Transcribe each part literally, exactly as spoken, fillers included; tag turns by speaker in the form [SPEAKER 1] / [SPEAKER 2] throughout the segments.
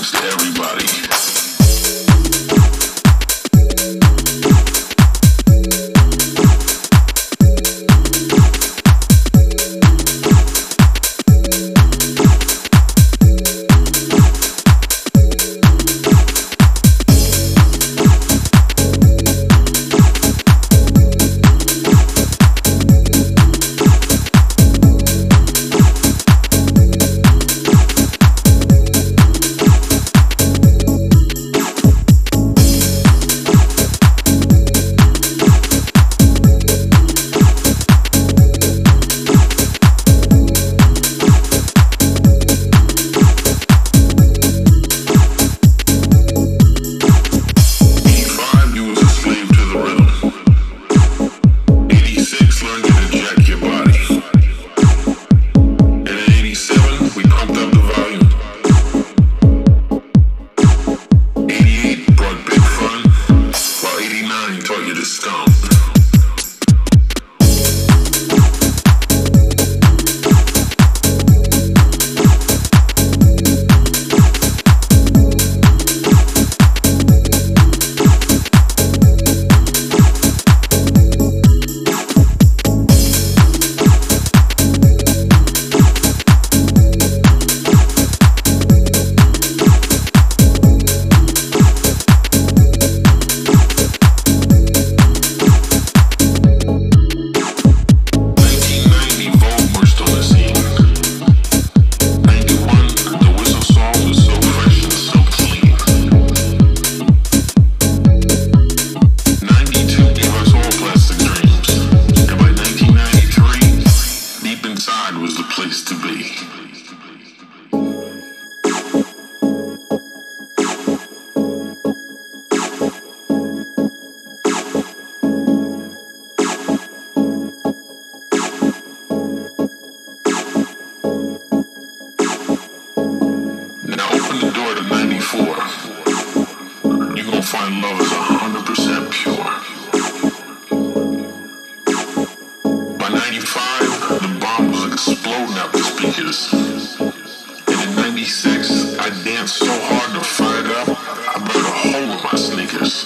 [SPEAKER 1] belongs to everybody. Taught you to stomp. Was the place to be. Now open the door to ninety-four. You're gonna find love is one hundred percent pure. By ninety-five, the bomb was exploding out the speakers. And in ninety-six, I danced so hard to fire it up, I burned a hole in my sneakers.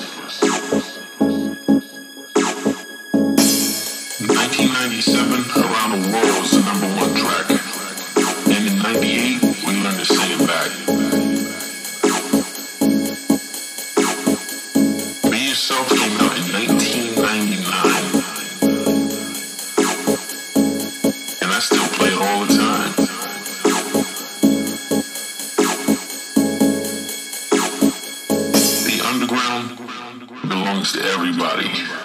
[SPEAKER 1] nineteen ninety-seven, Around the World was the number one track. And in ninety-eight, we learned to sing it back. Be Yourself came out in nineteen ninety-nine. And I still play it all the time. The underground belongs to everybody.